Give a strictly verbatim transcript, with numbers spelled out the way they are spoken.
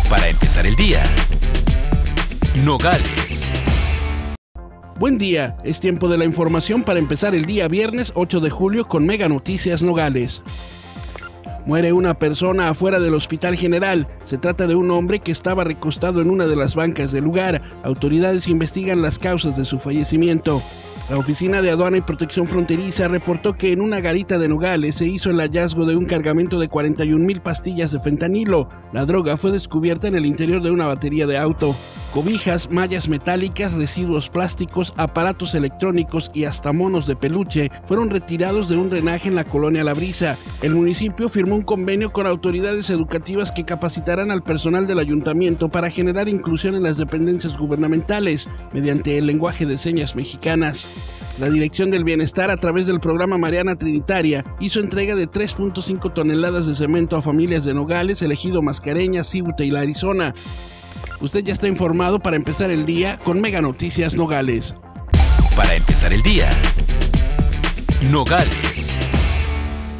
Para empezar el día, Nogales. Buen día, es tiempo de la información para empezar el día viernes ocho de julio con Mega Noticias Nogales. Muere una persona afuera del Hospital General. Se trata de un hombre que estaba recostado en una de las bancas del lugar. Autoridades investigan las causas de su fallecimiento. La Oficina de Aduana y Protección Fronteriza reportó que en una garita de Nogales se hizo el hallazgo de un cargamento de cuarenta y un mil pastillas de fentanilo. La droga fue descubierta en el interior de una batería de auto. Cobijas, mallas metálicas, residuos plásticos, aparatos electrónicos y hasta monos de peluche fueron retirados de un drenaje en la colonia La Brisa. El municipio firmó un convenio con autoridades educativas que capacitarán al personal del ayuntamiento para generar inclusión en las dependencias gubernamentales mediante el lenguaje de señas mexicanas. La Dirección del Bienestar, a través del programa Mariana Trinitaria, hizo entrega de tres punto cinco toneladas de cemento a familias de Nogales, Ejido Mascareñas, Cibuta y La Arizona. Usted ya está informado para empezar el día con Mega Noticias Nogales. Para empezar el día, Nogales.